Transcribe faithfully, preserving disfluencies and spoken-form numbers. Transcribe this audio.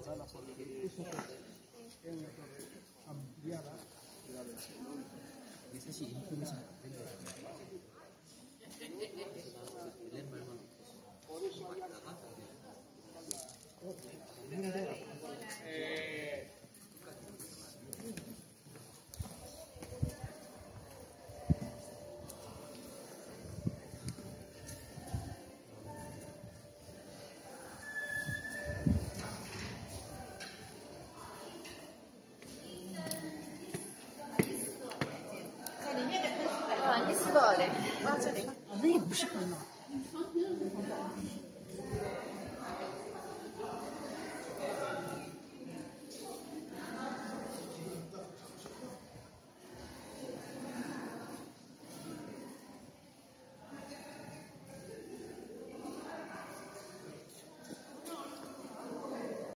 dada por eso en ampliada Bisa sih itu bisa. por eso había